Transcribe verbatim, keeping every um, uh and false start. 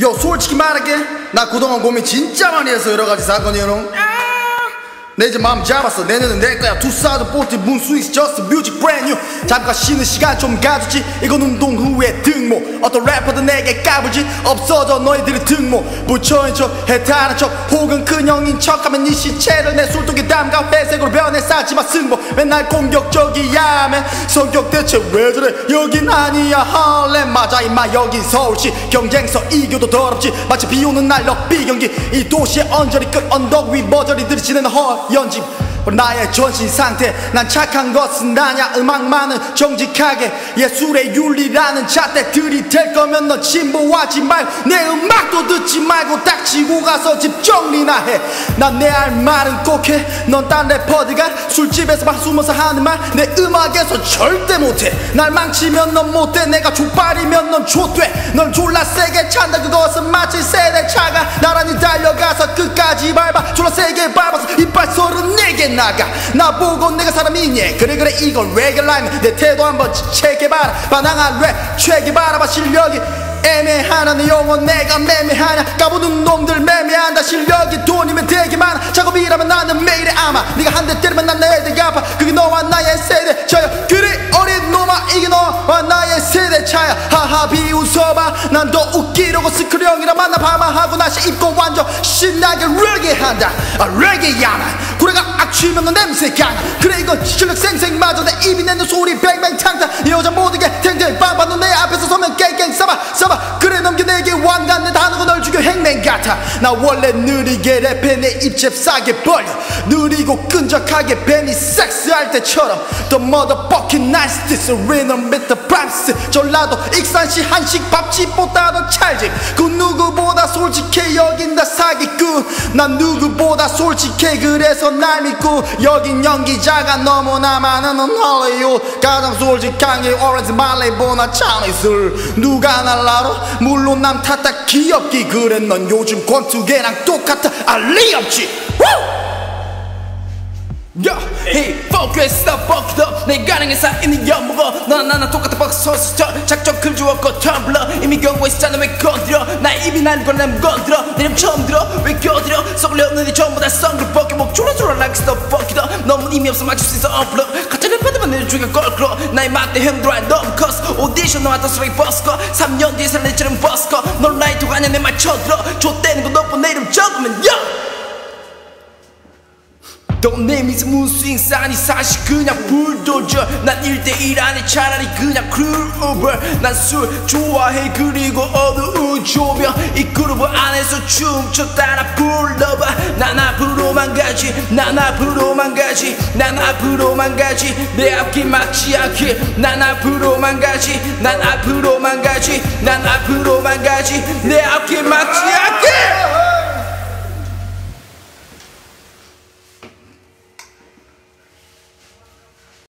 요 솔직히 말할게, 나 그동안 고민 진짜 많이 해서 여러가지 사건이요. 내 이제 마음 잡았어. 내년은 내 거야. 이천사십사 문스윙스 just music brand new. 잠깐 쉬는 시간 좀 가졌지. 이건 운동 후에 등모. 어떤 래퍼도 내게 까불지. 없어져 너희들의 등모. 부처인 척 해탈한 척 혹은 큰형인 척하면 네 시체를 내 술독에 담가 회색으로 변해 쌓지마 승부. 맨날 공격적이야매 성격 대체 왜 저래. 여긴 아니야 할렘. 맞아 임마 여긴 서울시. 경쟁서 이겨도 더럽지. 마치 비오는 날 럭비 경기. 이 도시의 언저리 끝 언덕 위 머저리 들이치는 헐 연집. 나의 전신 상태 난 착한 것은 나냐. 음악만은 정직하게 예술의 윤리라는 잣대 들이댈 거면 넌 진보하지 말고 내 음악도 듣지 말고 닥치고 가서 집 정리나 해. 난 내 할 말은 꼭 해. 넌 딴 래퍼들가 술집에서 막 숨어서 하는 말 내 음악에서 절대 못해. 날 망치면 넌 못돼. 내가 족발이면 넌 족돼. 널 졸라 세게 찬다. 그것은 마치 세대차가 나란히 달려가서 끝까지 밟아. 졸라 세게 밟아서 이빨 서른네 개 나가. 나보고 내가 사람이니. 그래 그래 이걸 레게 라이면 내 태도 한번 체크해봐라. 반항한 랩 체크해봐라. 실력이 애매하나 내 영혼 내가 매매하냐. 까부는 놈들 매매한다. 실력이 돈이면 되게 많아. 작업이라면 나는 매일에 아마 네가 한 대 때리면 난 내 되게 아파. 그게 너와 나의 세대 차야. 그래 어린 놈아 이게 너와 나의 세대 차야. 하하 비웃어봐. 난 더 웃기려고 스크류 형이랑 만나 파마하고 나시 입고 완전 신나게 레게 한다. 아 레게야만 구레가 악취면 너 냄새 강하. 그래 이건 실력 생생마저 내 입이 내는 소리 뱅뱅 탕탕. 이 여자 모두게 탱탱 빵빵. 너 내 앞에서 서면 깽깽 싸봐 싸봐. 그래 넘겨 내게 왕관 내 단어가 널 죽여 행랭 같아. 나 원래 느리게 랩해 내 입 잽싸게 벌려. 느리고 끈적하게 뱀이 섹스할 때처럼. The motherfucking nice this rhythm with the vibes. 전라도 익산시 한식 밥집보다 더 찰지. 그 누구보다 솔직해 여긴 다 사기꾼. 난 누구보다 솔직해 그래서 날 믿고. 여긴 연기자가 너무나 많은 헐리우드. 가장 솔직한 게 오렌지 말레이보나 차미술. 누가 날 알아? 물론 남 탓다 귀엽기. 그래 넌 요즘 권투개랑 똑같아. 알리 없지. Yo, hey, focus up, fuck it up. 내 가능해 쌓이는 연무거. 너나 나나 똑같아 박서스 작전 글 주었고 텀블러. 이미 경고했잖아 왜 건드려. 나의 입이 날 걸 난 건드려. 내 이름 처음 들어 왜 껴들여. 썩을 없는데 전부 다 썬글 벗겨 목 졸라졸라 like stuff fuck it up. 너무 의미 없어 맞출 수 있어 업로. 가짜 랩하더만 내 중에 걸끌어. 나의 막대 힘들어 너무 컸어. 오디션 나왔다 스레이 버스커. 삼 년 뒤에 살 내처럼 버스커. 널 라이트가 아냐 내 말 쳐들어. 좆대는 거 높고 내 이름 적으면 yo. Don't name is 문스윙스 아니 사실 그냥 불도저. 난 일 대 일 안에 차라리 그냥 크루버. 난 술 좋아해 그리고 어두운 조명. 이 그루브 안에서 춤춰 따라 불러봐. 난 앞으로만 가지 난 앞으로만 가지 난 앞으로만 가지. 내 앞길 막지 않게 난 앞으로만 가지 난 앞으로만 가지 난 앞으로만 가지. 내 앞길 막지